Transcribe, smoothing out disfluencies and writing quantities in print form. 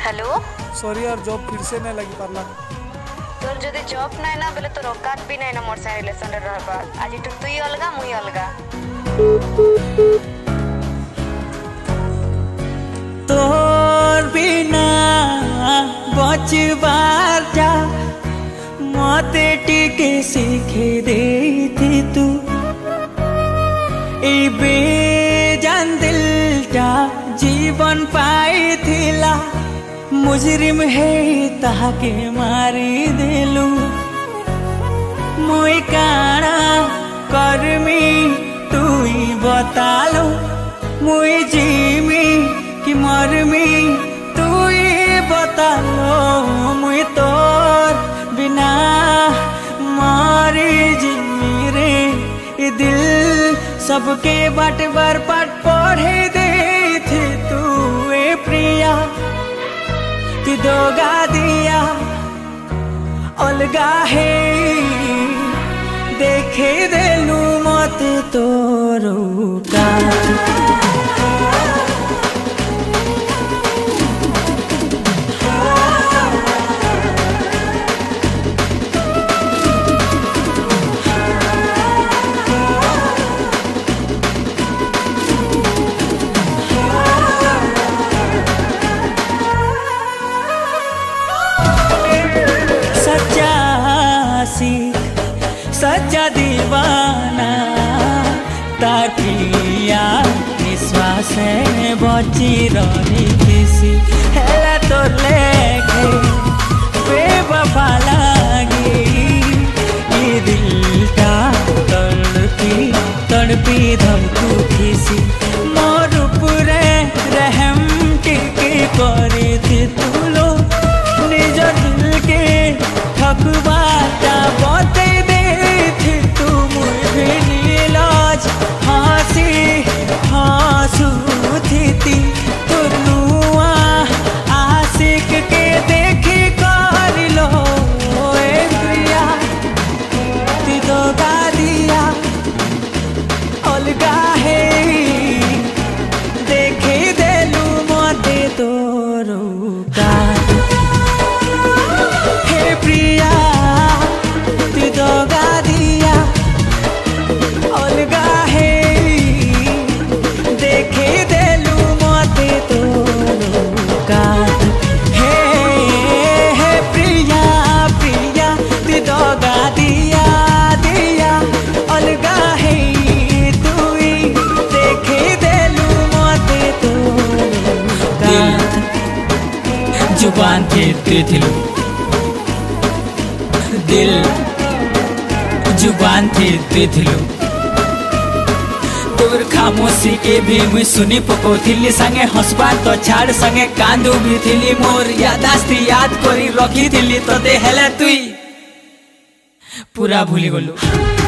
Hello. Sorry यार job फिर से नहीं लगी पारला। तोर जदि जॉब ना ना बोले तोर औकात भी ना मोर संग रिलेशन रे रहबा। आज तुई अलगा मुई अलगा। तोर बिना बचबार जा मते टिके सीखे देती तू ए बेजान दिलटा जीवन पाई थिला मुजरिम है ताके मारी देलू मुई काना करमी तुई बतालू मुई जीमी कि मरमी तुई बतालो मुई तोर बिना मारी जीमी रे ये दिल सबके बाट बार पाठ पढ़े दे थी तू ए प्रिया तू दोगा दिया अलगा है देखे देलू मत तोरो का सच्चा दीवाना तार प्रिया निश्वास बची रही किसी हेला तो लेके बेवफा लागी ये दिलटा तड़पी तड़पी धमकू किसी मोर पूरे रहम टिके करे थी तू लो निज दिल के ठकुबाटा बोते आशिक के देखी कर लो प्रिया तू दोगा दिया अलगा है देखे देलू मते तोरो का हे प्रिया तू दोगा दिया अलगा है देखे देलू मते तोरो का हे प्रिया प्रिया तू दोगा दिया दिया अलगा है तुई देखे देलू मते तोरो का जुबान के दिलू दिल जुबान थे दिलू तोर खामोशी के भी मुई सुनी पकोथिली संगे हंसबा तो छाड़ संगे कांदू भी थिली मोर यादास्ती याद करी रखी थिली तो दे हेले तुई पूरा भूली गलु।